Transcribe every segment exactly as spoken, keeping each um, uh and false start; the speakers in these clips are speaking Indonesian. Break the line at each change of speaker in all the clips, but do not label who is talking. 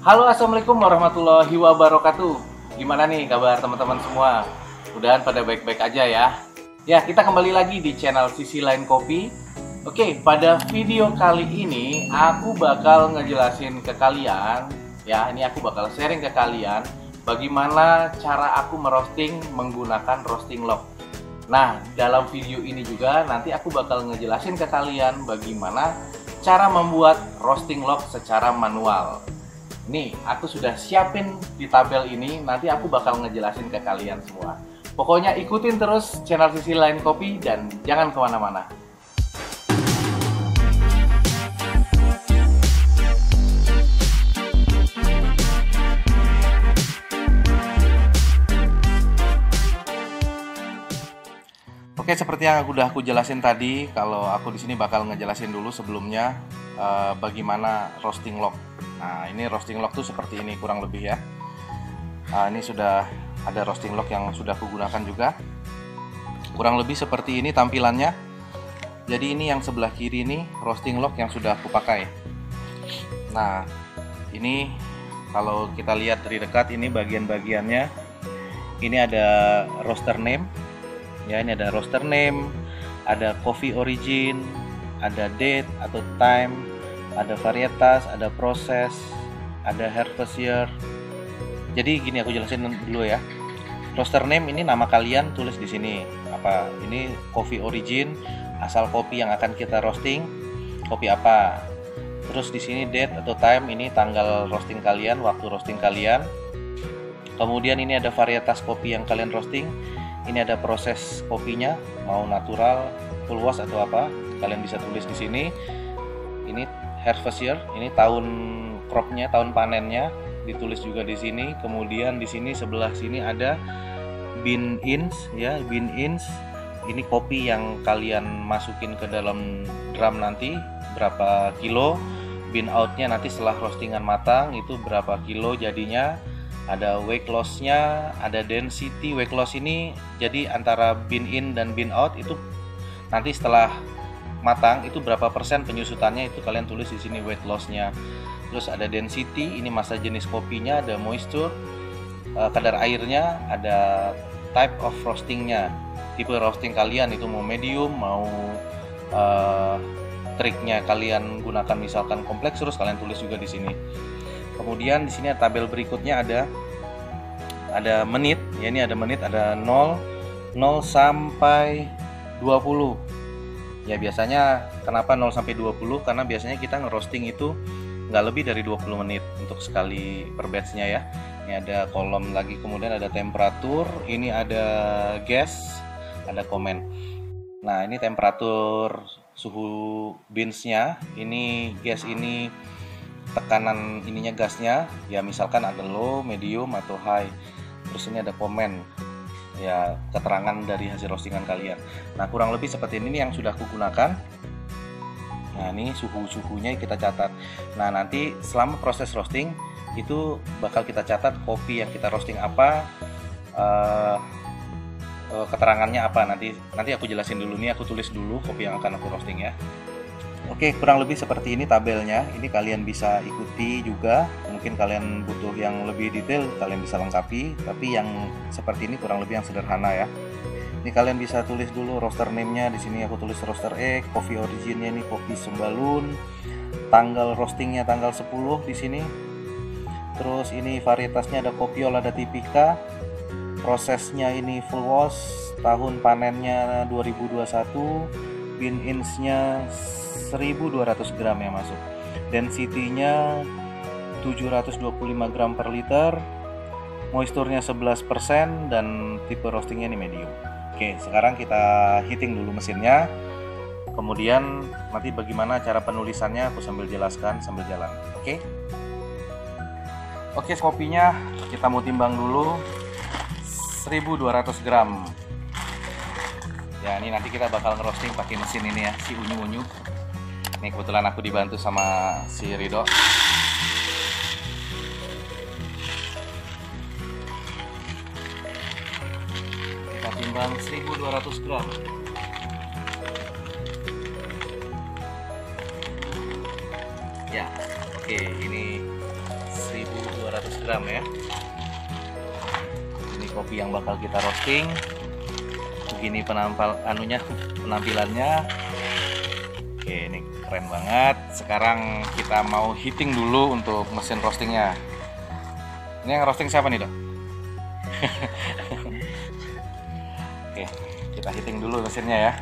Halo, assalamualaikum warahmatullahi wabarakatuh. Gimana nih kabar teman-teman semua? Mudahan pada baik-baik aja ya. Ya, kita kembali lagi di channel Sisi Lain Kopi. Oke, pada video kali ini aku bakal ngejelasin ke kalian, ya, ini aku bakal sharing ke kalian bagaimana cara aku merosting menggunakan roasting log. Nah, dalam video ini juga nanti aku bakal ngejelasin ke kalian bagaimana cara membuat roasting log secara manual. Nih, aku sudah siapin di tabel ini, nanti aku bakal ngejelasin ke kalian semua. Pokoknya ikutin terus channel Sisi Lain Kopi dan jangan kemana-mana. Oke, seperti yang udah aku jelasin tadi, kalau aku di sini bakal ngejelasin dulu sebelumnya uh, bagaimana roasting log. Nah, ini roasting log tuh seperti ini kurang lebih ya. Nah, ini sudah ada roasting log yang sudah aku gunakan juga. Kurang lebih seperti ini tampilannya. Jadi ini yang sebelah kiri ini roasting log yang sudah aku pakai. Nah, ini kalau kita lihat dari dekat ini bagian-bagiannya. Ini ada roaster name. Ya, ini ada roaster name, ada coffee origin, ada date atau time, ada varietas, ada proses, ada harvest year. Jadi gini aku jelasin dulu ya. Roaster name ini nama kalian tulis di sini. Apa? Ini coffee origin, asal kopi yang akan kita roasting, kopi apa. Terus di sini date atau time ini tanggal roasting kalian, waktu roasting kalian. Kemudian ini ada varietas kopi yang kalian roasting. Ini ada proses kopinya, mau natural, full wash atau apa. Kalian bisa tulis di sini. Ini harvest year, ini tahun cropnya, tahun panennya, ditulis juga di sini. Kemudian di sini sebelah sini ada bean ins, ya, bean ins. Ini kopi yang kalian masukin ke dalam drum nanti berapa kilo. Bean outnya nanti setelah roastingan matang itu berapa kilo jadinya. Ada weight loss-nya, ada density. Weight loss ini jadi antara bean in dan bean out itu nanti setelah matang itu berapa persen penyusutannya itu kalian tulis di sini weight loss-nya. Terus ada density, ini masa jenis kopinya, ada moisture, uh, kadar airnya, ada type of roasting-nya. Tipe roasting kalian itu mau medium, mau uh, triknya kalian gunakan misalkan kompleks, terus kalian tulis juga di sini. Kemudian di sini tabel berikutnya ada ada menit, ya, ini ada menit, ada nol sampai dua puluh. Ya, biasanya kenapa nol sampai dua puluh? Karena biasanya kita ngerosting itu nggak lebih dari dua puluh menit untuk sekali per batch-nya ya. Ini ada kolom lagi, kemudian ada temperatur, ini ada gas, ada komen. Nah, ini temperatur suhu beans-nya, ini gas ini tekanan ininya gasnya, ya misalkan ada low, medium atau high. Terus ini ada komen, ya keterangan dari hasil roastingan kalian. Nah, kurang lebih seperti ini yang sudah aku gunakan. Nah, ini suhu-suhunya kita catat. Nah, nanti selama proses roasting itu bakal kita catat kopi yang kita roasting apa, uh, uh, keterangannya apa. Nanti nanti aku jelasin dulu nih, aku tulis dulu kopi yang akan aku roasting ya. Oke, kurang lebih seperti ini tabelnya. Ini kalian bisa ikuti juga. Mungkin kalian butuh yang lebih detail, kalian bisa lengkapi. Tapi yang seperti ini kurang lebih yang sederhana ya. Ini kalian bisa tulis dulu roaster name-nya. Di sini aku tulis roaster E, coffee origin-nya ini kopi Sembalun. Tanggal roastingnya tanggal sepuluh di sini. Terus ini varietasnya ada Kopiol, ada Tipika. Prosesnya ini full wash. Tahun panennya dua ribu dua puluh satu. Bean ins-nya seribu dua ratus gram yang masuk. Density-nya tujuh ratus dua puluh lima gram per liter. Moisturnya sebelas persen dan tipe roastingnya ini medium. Oke, sekarang kita heating dulu mesinnya. Kemudian nanti bagaimana cara penulisannya aku sambil jelaskan sambil jalan. Oke. Oke, kopinya kita mau timbang dulu. seribu dua ratus gram. Ya, ini nanti kita bakal ngerosting pakai mesin ini ya, si unyu-unyu. Ini kebetulan aku dibantu sama si Rido. Kita timbang seribu dua ratus gram. Ya, oke, ini seribu gram ya. Ini kopi yang bakal kita roasting. Begini penampil anunya, penampilannya. Oke, ini keren banget. Sekarang kita mau heating dulu untuk mesin roastingnya. Ini yang roasting siapa nih, Dok? Oke, kita heating dulu mesinnya ya.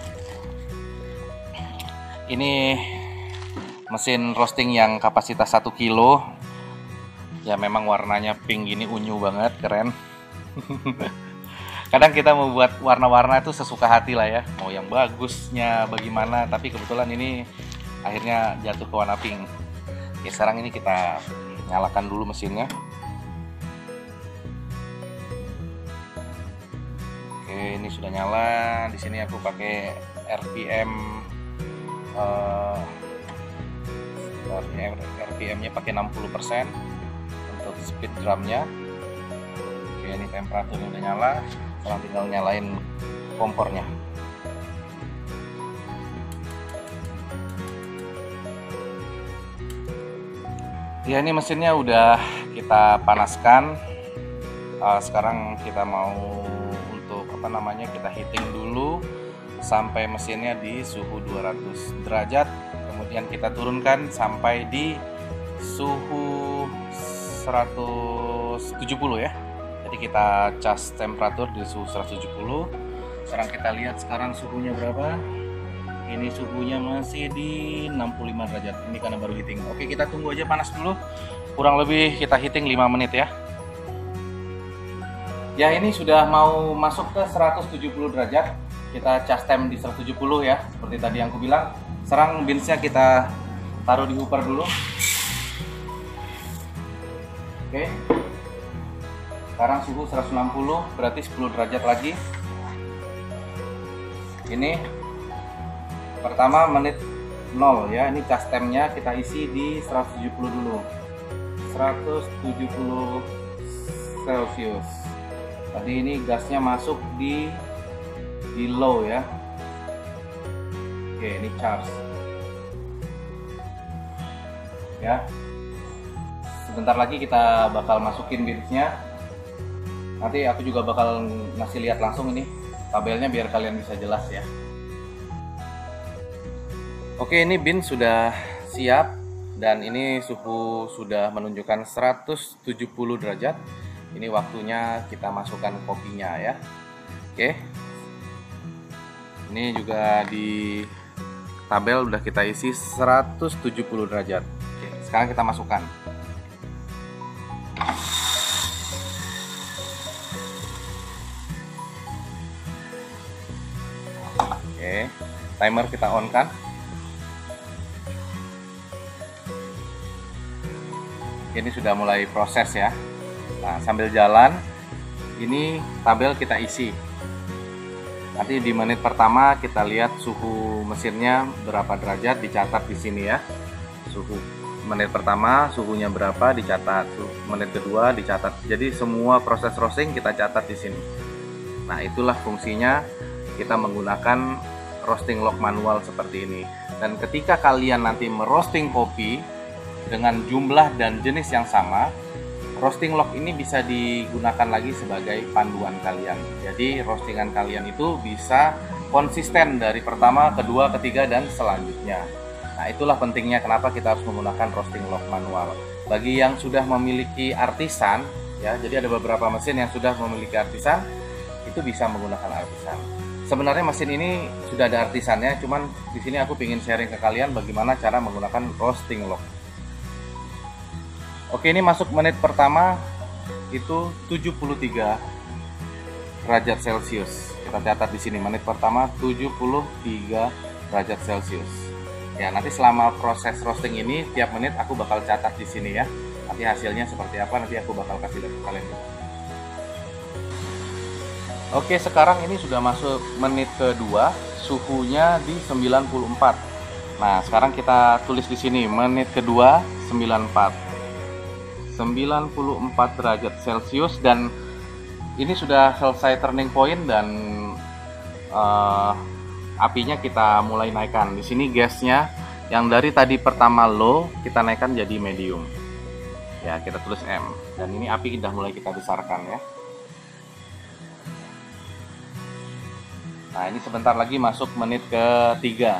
Ini mesin roasting yang kapasitas satu kilo. Ya memang warnanya pink gini, unyu banget, keren. Kadang kita membuat warna-warna itu sesuka hati lah ya, mau yang bagusnya bagaimana, tapi kebetulan ini akhirnya jatuh ke warna pink. Oke, sekarang ini kita nyalakan dulu mesinnya. Oke, ini sudah nyala. Di sini aku pakai R P M uh, R P M-nya pakai enam puluh persen untuk speed drumnya. Oke, ini temperaturnya udah nyala. Sekarang tinggal nyalain kompornya. Ya, ini mesinnya udah kita panaskan. Uh, sekarang kita mau untuk apa namanya kita heating dulu sampai mesinnya di suhu dua ratus derajat. Kemudian kita turunkan sampai di suhu seratus tujuh puluh ya. Jadi kita cas temperatur di suhu seratus tujuh puluh. Sekarang kita lihat sekarang suhunya berapa. Ini suhunya masih di enam puluh lima derajat. Ini karena baru heating. Oke, kita tunggu aja panas dulu. Kurang lebih kita heating lima menit ya. Ya, ini sudah mau masuk ke seratus tujuh puluh derajat. Kita cas temp di seratus tujuh puluh ya. Seperti tadi yang aku bilang. Sekarang beansnya kita taruh di hooper dulu. Oke. Sekarang suhu seratus enam puluh, berarti sepuluh derajat lagi. Ini pertama menit nol ya. Ini cas tempnya kita isi di seratus tujuh puluh dulu. seratus tujuh puluh Celcius. Tadi ini gasnya masuk di di low ya. Oke, ini charge ya. Sebentar lagi kita bakal masukin beansnya. Nanti aku juga bakal ngasih lihat langsung ini tabelnya biar kalian bisa jelas ya. Oke, ini beans sudah siap dan ini suhu sudah menunjukkan seratus tujuh puluh derajat. Ini waktunya kita masukkan kopinya ya. Oke. Ini juga di tabel udah kita isi seratus tujuh puluh derajat. Oke, sekarang kita masukkan. Oke, timer kita on kan. Ini sudah mulai proses ya. Nah, sambil jalan ini tabel kita isi. Nanti di menit pertama kita lihat suhu mesinnya berapa derajat, dicatat di sini ya. Suhu menit pertama suhunya berapa dicatat, menit kedua dicatat. Jadi semua proses roasting kita catat di sini. Nah, itulah fungsinya kita menggunakan roasting log manual seperti ini. Dan ketika kalian nanti merosting kopi dengan jumlah dan jenis yang sama, roasting log ini bisa digunakan lagi sebagai panduan kalian. Jadi roastingan kalian itu bisa konsisten dari pertama, kedua, ketiga, dan selanjutnya. Nah, itulah pentingnya kenapa kita harus menggunakan roasting log manual. Bagi yang sudah memiliki artisan, ya, jadi ada beberapa mesin yang sudah memiliki artisan, itu bisa menggunakan artisan. Sebenarnya mesin ini sudah ada artisannya, cuman di sini aku ingin sharing ke kalian bagaimana cara menggunakan roasting log. Oke, ini masuk menit pertama itu tujuh puluh tiga derajat Celcius. Kita catat di sini menit pertama tujuh puluh tiga derajat Celcius. Ya, nanti selama proses roasting ini tiap menit aku bakal catat di sini ya. Nanti hasilnya seperti apa nanti aku bakal kasih lihat ke kalian. Oke, sekarang ini sudah masuk menit kedua, suhunya di sembilan puluh empat. Nah, sekarang kita tulis di sini menit kedua sembilan puluh empat. sembilan puluh empat derajat Celcius dan ini sudah selesai turning point dan uh, apinya kita mulai naikkan. Di sini gasnya yang dari tadi pertama low kita naikkan jadi medium. Ya, kita tulis M. Dan ini api sudah mulai kita besarkan ya. Nah, ini sebentar lagi masuk menit ketiga.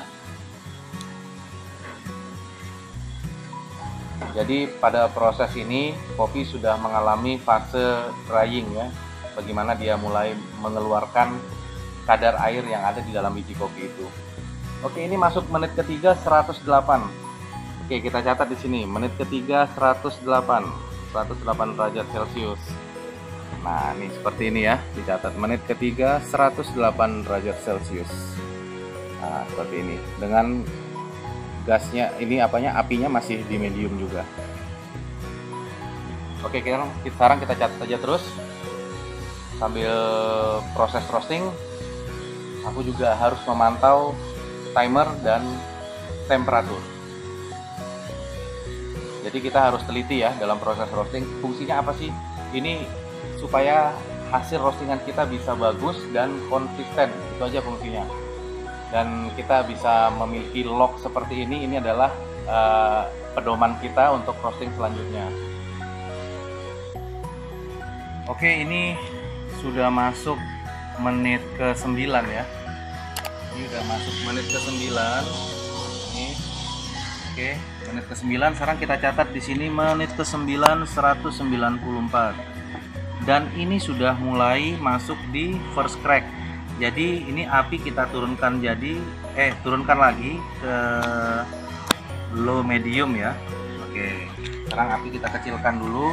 Jadi pada proses ini kopi sudah mengalami fase drying ya. Bagaimana dia mulai mengeluarkan kadar air yang ada di dalam biji kopi itu. Oke, ini masuk menit ketiga seratus delapan. Oke, kita catat di sini menit ketiga seratus delapan, seratus delapan derajat Celcius. Nah, ini seperti ini ya, dicatat menit ketiga seratus delapan derajat Celcius. Nah, seperti ini. Dengan gasnya ini apanya apinya masih di medium juga. Oke, sekarang sekarang kita catat aja terus sambil proses roasting. Aku juga harus memantau timer dan temperatur. Jadi kita harus teliti ya dalam proses roasting. Fungsinya apa sih? Ini supaya hasil roastingan kita bisa bagus dan konsisten. Itu aja fungsinya. Dan kita bisa memiliki log seperti ini. Ini adalah uh, pedoman kita untuk roasting selanjutnya. Oke, ini sudah masuk menit ke sembilan ya. Ini udah masuk menit ke sembilan. Ini. Oke, menit ke sembilan. Sekarang kita catat di sini menit ke sembilan seratus sembilan puluh empat. Dan ini sudah mulai masuk di first crack. Jadi ini api kita turunkan jadi eh turunkan lagi ke low medium ya. Oke. Sekarang api kita kecilkan dulu.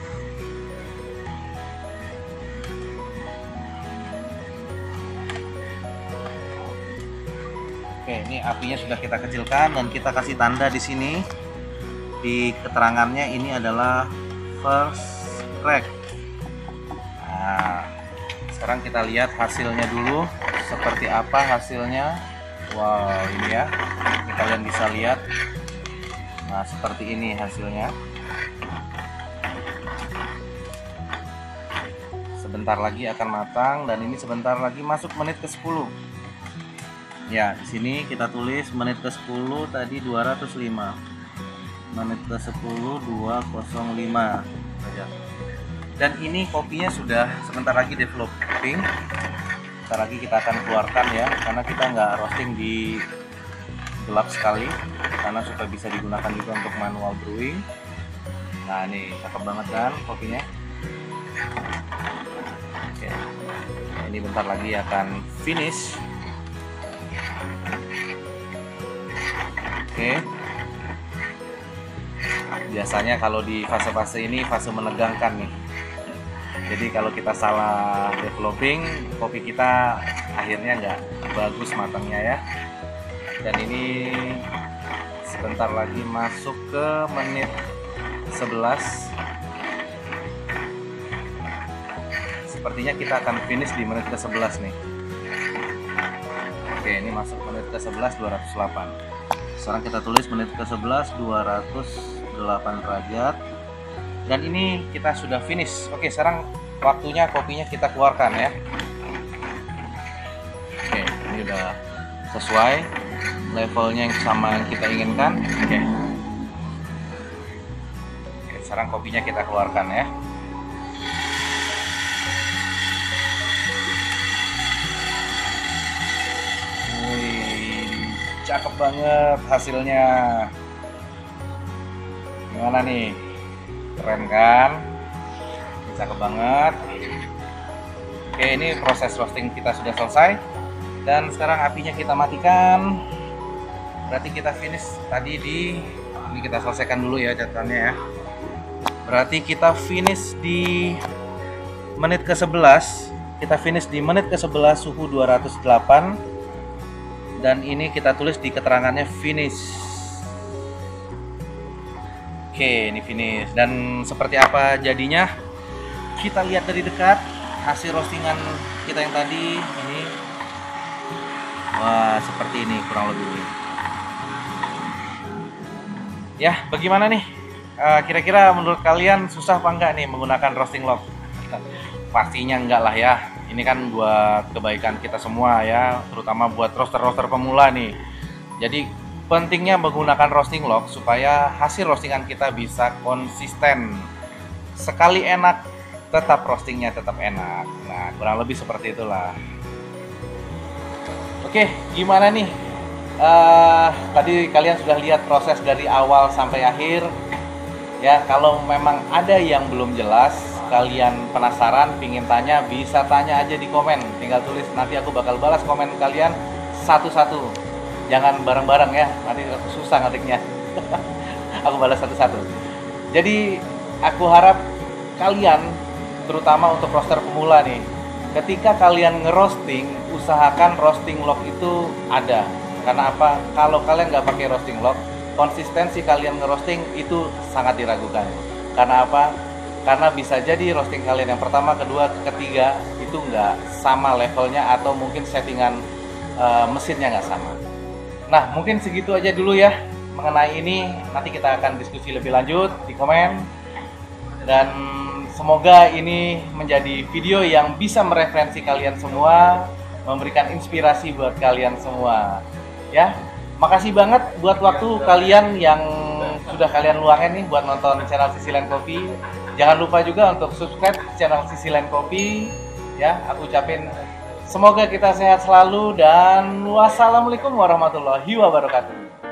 Oke, ini apinya sudah kita kecilkan dan kita kasih tanda di sini di keterangannya ini adalah first crack. Nah, sekarang kita lihat hasilnya dulu seperti apa hasilnya. Wow, ini ya. Ini kalian bisa lihat. Nah, seperti ini hasilnya. Sebentar lagi akan matang dan ini sebentar lagi masuk menit ke sepuluh. Ya, di sini kita tulis menit ke sepuluh tadi dua ratus lima. Menit ke sepuluh dua ratus lima. Dan ini kopinya sudah sebentar lagi developing. Sebentar lagi kita akan keluarkan ya, karena kita nggak roasting di gelap sekali, karena supaya bisa digunakan juga untuk manual brewing. Nah, ini cakep banget kan kopinya. Oke, nah, ini bentar lagi akan finish. Oke. Biasanya kalau di fase-fase ini fase menegangkan nih. Jadi kalau kita salah developing, kopi kita akhirnya nggak bagus matangnya ya. Dan ini sebentar lagi masuk ke menit sebelas. Sepertinya kita akan finish di menit ke sebelas nih. Oke, ini masuk menit ke sebelas dua ratus delapan. Sekarang kita tulis menit ke sebelas dua ratus delapan derajat. Dan ini kita sudah finish. Oke, sekarang waktunya kopinya kita keluarkan ya. Oke, ini udah sesuai levelnya yang sama yang kita inginkan. Oke. Oke, sekarang kopinya kita keluarkan ya. Cakep banget hasilnya. Gimana nih? Keren kan? Cakep banget. Oke, ini proses roasting kita sudah selesai. Dan sekarang apinya kita matikan. Berarti kita finish tadi di ini kita selesaikan dulu ya catatannya ya. Berarti kita finish di menit ke sebelas. Kita finish di menit ke sebelas suhu dua ratus delapan. Dan ini kita tulis di keterangannya finish. Oke, ini finish. Dan seperti apa jadinya? Kita lihat dari dekat hasil roastingan kita yang tadi ini. Wah, seperti ini kurang lebih. Ya, bagaimana nih? Kira-kira menurut kalian susah apa enggak nih menggunakan roasting log? Pastinya enggak lah ya. Ini kan buat kebaikan kita semua ya, terutama buat roaster-roaster pemula nih. Jadi pentingnya menggunakan roasting log supaya hasil roastingan kita bisa konsisten. Sekali enak, tetap roastingnya tetap enak. Nah, kurang lebih seperti itulah. Oke, gimana nih? Uh, tadi kalian sudah lihat proses dari awal sampai akhir. Ya, kalau memang ada yang belum jelas, kalian penasaran, pingin tanya, bisa tanya aja di komen. Tinggal tulis, nanti aku bakal balas komen kalian satu-satu. Jangan bareng-bareng ya, nanti susah ngetiknya. Aku balas satu-satu. Jadi aku harap kalian, terutama untuk roaster pemula nih, ketika kalian ngerosting, usahakan roasting log itu ada. Karena apa? Kalau kalian nggak pakai roasting log, konsistensi kalian ngerosting itu sangat diragukan. Karena apa? Karena bisa jadi roasting kalian yang pertama, kedua, ketiga itu nggak sama levelnya, atau mungkin settingan uh, mesinnya nggak sama. Nah, mungkin segitu aja dulu ya mengenai ini. Nanti kita akan diskusi lebih lanjut di komen. Dan semoga ini menjadi video yang bisa mereferensi kalian semua, memberikan inspirasi buat kalian semua. Ya, makasih banget buat waktu kalian yang sudah kalian luangin nih buat nonton channel Sisilen Kopi. Jangan lupa juga untuk subscribe channel Sisilen Kopi. Ya, aku ucapin semoga kita sehat selalu dan wassalamualaikum warahmatullahi wabarakatuh.